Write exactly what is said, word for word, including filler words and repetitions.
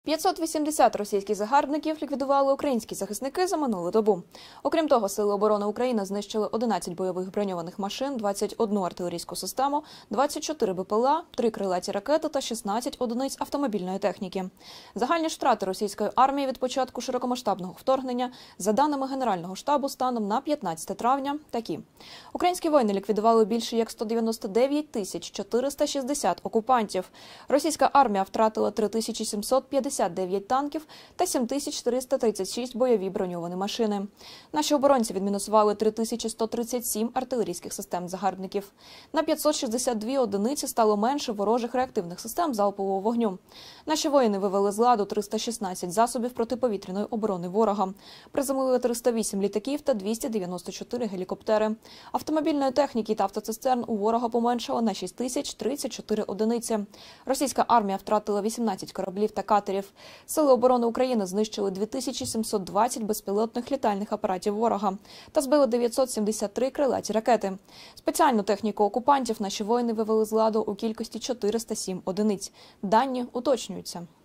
п'ятсот вісімдесят російських загарбників ліквідували українські захисники за минулу добу. Окрім того, Сили оборони України знищили одинадцять бойових броньованих машин, двадцять одну артилерійську систему, двадцять чотири БПЛА, три крилаті ракети та шістнадцять одиниць автомобільної техніки. Загальні ж втрати російської армії від початку широкомасштабного вторгнення, за даними Генерального штабу, станом на п'ятнадцяте травня, такі. Українські воїни ліквідували більше як сто дев'яносто дев'ять тисяч чотириста шістдесят окупантів. Російська армія втратила три тисячі сімсот п'ятдесят дев'ять танків та сім тисяч триста тридцять шість бойові броньовані машини. Наші оборонці відмінусували три тисячі сто тридцять сім артилерійських систем загарбників. На п'ятсот шістдесят дві одиниці стало менше ворожих реактивних систем залпового вогню. Наші воїни вивели з ладу триста шістнадцять засобів протиповітряної оборони ворога. Приземлили триста вісім літаків та двісті дев'яносто чотири гелікоптери. Автомобільної техніки та автоцистерн у ворога поменшало на шість тисяч тридцять чотири одиниці. Російська армія втратила вісімнадцять кораблів та катерів. Сили оборони України знищили дві тисячі сімсот двадцять безпілотних літальних апаратів ворога та збили дев'ятсот сімдесят три крилаті ракети. Спеціальну техніку окупантів наші воїни вивели з ладу у кількості чотириста сім одиниць. Дані уточнюються.